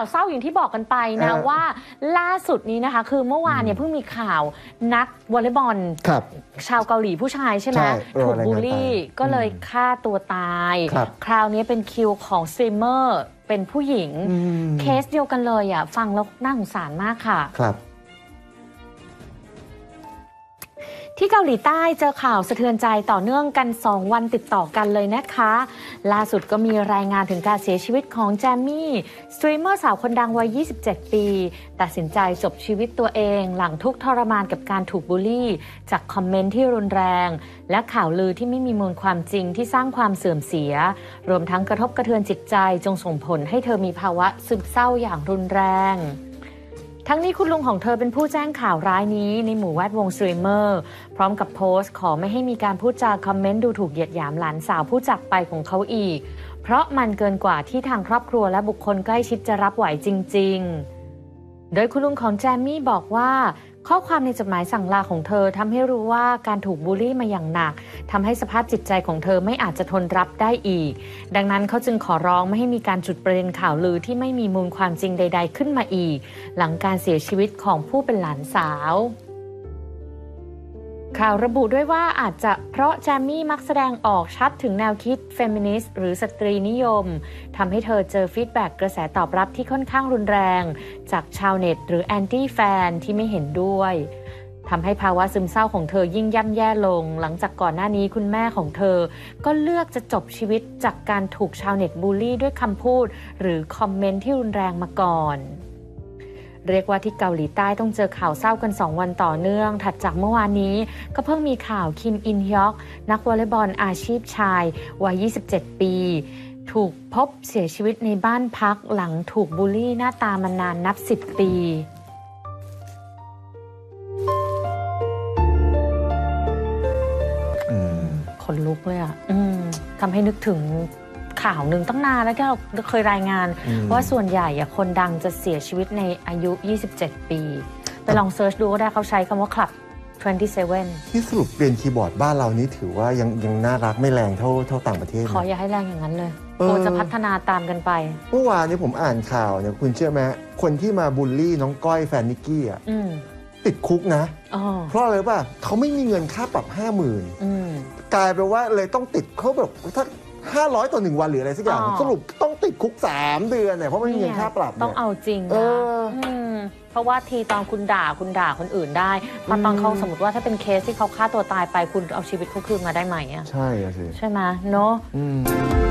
าวเศร้าอย่างที่บอกกันไปนะว่าล่าสุดนี้นะคะคือเมื่อวานเนี่ยเพิ่งมีข่าวนักวอลเลย์บอลชาวเกาหลีผู้ชายใช่ไหมถูกบูลลี่ก็เลยฆ่าตัวตายคราวนี้เป็นคิวของสตรีมเมอร์เป็นผู้หญิงเคสเดียวกันเลยอ่ะฟังแล้วน่าสงสารมากค่ะที่เกาหลีใต้เจอข่าวสะเทือนใจต่อเนื่องกัน2 วันติดต่อกันเลยนะคะล่าสุดก็มีรายงานถึงการเสียชีวิตของแจมมี่สตรีมเมอร์สาวคนดังวัย27 ปีตัดสินใจจบชีวิตตัวเองหลังทุกข์ทรมานกับการถูกบูลลี่จากคอมเมนต์ที่รุนแรงและข่าวลือที่ไม่มีมูลความจริงที่สร้างความเสื่อมเสียรวมทั้งกระทบกระเทือนจิตใจจงส่งผลให้เธอมีภาวะซึมเศร้าอย่างรุนแรงทั้งนี้คุณลุงของเธอเป็นผู้แจ้งข่าวร้ายนี้ในหมู่แวดวงสตรีมเมอร์พร้อมกับโพสต์ขอไม่ให้มีการพูดจาคอมเมนต์ดูถูกเหยียดหยามหลานสาวผู้จากไปของเขาอีกเพราะมันเกินกว่าที่ทางครอบครัวและบุคคลใกล้ชิดจะรับไหวจริงๆโดยคุณลุงของแจมมี่บอกว่าข้อความในจดหมายสั่งลาของเธอทำให้รู้ว่าการถูกบูลลี่มาอย่างหนักทำให้สภาพจิตใจของเธอไม่อาจจะทนรับได้อีกดังนั้นเขาจึงขอร้องไม่ให้มีการจุดประเด็นข่าวลือที่ไม่มีมูลความจริงใดๆขึ้นมาอีกหลังการเสียชีวิตของผู้เป็นหลานสาวข่าวระบุด้วยว่าอาจจะเพราะแจมมี่มักแสดงออกชัดถึงแนวคิดเฟมินิสต์หรือสตรีนิยมทำให้เธอเจอฟีดแบ็กกระแสตอบรับที่ค่อนข้างรุนแรงจากชาวเน็ตหรือแอนตี้แฟนที่ไม่เห็นด้วยทำให้ภาวะซึมเศร้าของเธอยิ่งย่ำแย่ลงหลังจากก่อนหน้านี้คุณแม่ของเธอก็เลือกจะจบชีวิตจากการถูกชาวเน็ตบูลลี่ด้วยคำพูดหรือคอมเมนต์ที่รุนแรงมาก่อนเรียกว่าที่เกาหลีใต้ต้องเจอข่าวเศร้ากัน2 วันต่อเนื่องถัดจากเมื่อวานนี้ก็เพิ่งมีข่าวคิมอินฮยอกนักวอลเลย์บอลอาชีพชายวัย27 ปีถูกพบเสียชีวิตในบ้านพักหลังถูกบูลลี่หน้าตามานานนับ10 ปีขนลุกเลยอ่ะทำให้นึกถึงข่าวหนึ่งตั้งนานแล้วที่เราเคยรายงานว่าส่วนใหญ่คนดังจะเสียชีวิตในอายุ27 ปีไปลองเซิร์ชดูก็ได้เขาใช้คำว่าคลับ27 ที่สรุปเรียนคีย์บอร์ดบ้านเรานี่ถือว่ายังน่ารักไม่แรงเท่าต่างประเทศขออย่าให้แรงอย่างนั้นเลยโอ้จะพัฒนาตามกันไปเมื่อวานนี้ผมอ่านข่าวเนี่ยคุณเชื่อไหมคนที่มาบูลลี่น้องก้อยแฟนนิกกี้อ่ะติดคุกนะเพราะอะไรป่ะเขาไม่มีเงินค่าปรับ 50,000กลายเป็นว่าเลยต้องติดเขาแบบถ้า500 ต่อ 1 วันหรืออะไรสักอย่างสรุปต้องติดคุก3 เดือนเนี่ยเพราะไม่มีเงินค่าปรับต้องเอาจริงนะเพราะว่าทีตอนคุณด่าคนอื่นได้พอตอนเขาสมมติว่าถ้าเป็นเคสที่เขาฆ่าตัวตายไปคุณเอาชีวิตเขาคืนมาได้ไหมอ่ะใช่สิใช่ไหมเนาะ